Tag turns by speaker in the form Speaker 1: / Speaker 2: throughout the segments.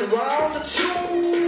Speaker 1: round 2.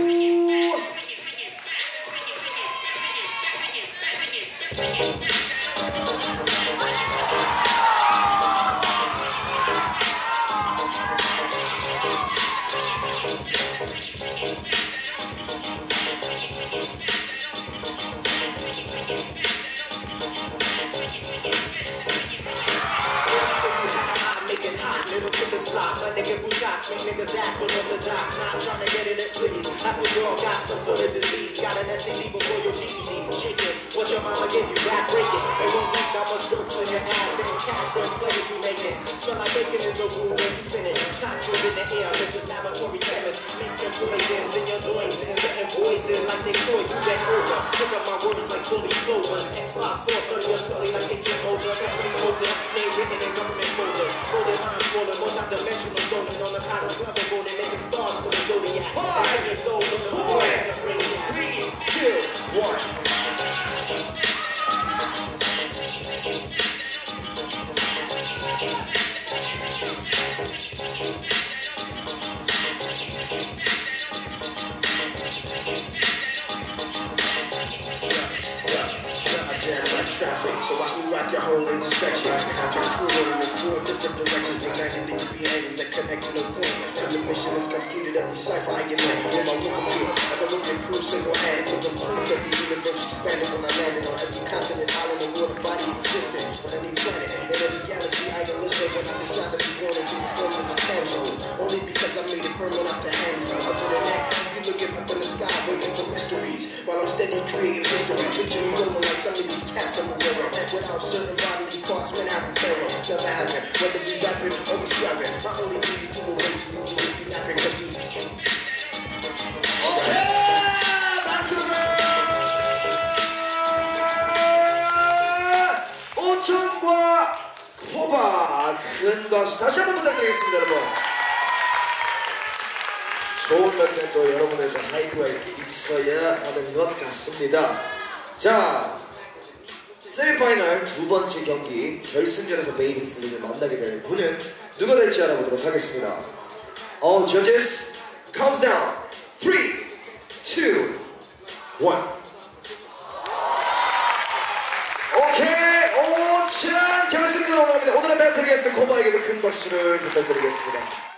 Speaker 2: Niggas act unorthodox, not trying to get in it, please. Half of y'all got some sort of disease. Got an STD before your GED. Shake it, what your mama give you, rap break it. They won't leak out my strokes in your ass. They don't cash them plays we making. Smell like bacon in the room when you finish. Toxins in the air, Mrs. Laboratory Chemist. Mixing poisons in your loins and getting poison like they toys. You get over. Pick up my words like fully clovers. X-Files force on your scully like agent holders. Every holder, name written in government folders. Folded lines, swollen, multi-dimensional zoning on the cosmic level, golden making stars for the zodiac. 5, 4, 3, 2, 1. Traffic, so watch me rock your whole intersection. Have your crew running in 4 different directions and 90-degree angles that connect to no point. Till the mission is completed, every cipher I get met with my whip appeal. As I look at crew single-handed, with them proof that the universe expanded when I landed on every continent, island, and water body existed on any planet. In every galaxy, I can listen when I decide to be born into the form that was tangible. Only because I made it firm enough to handle. Other than that, you looking up in the sky, waiting for mysteries, while I'm steady creating history. Picture me rolling like some of these cats on the river. Without certain bodily parts, men have a terror. Never happen, whether we rapping or we scrapping. My only duty to away from you if you napping, cause we.
Speaker 1: 오케이! 박수를! 5천과 호박 큰 박수 다시 한번 부탁드리겠습니다, 여러분. 좋은 멘트도 여러분의 하이프가 있어야 하는 것 같습니다. 자, 세미파이널 두 번째 경기 결승전에서 베이비슬림을 만나게 될 분은 누가 될지 알아보도록 하겠습니다. All judges, count down. 3, 2, 1. 오케이, 5천 결승전 올라갑니다. 오늘의 배틀 게스트 코바에게도 큰 박수를 부탁드리겠습니다.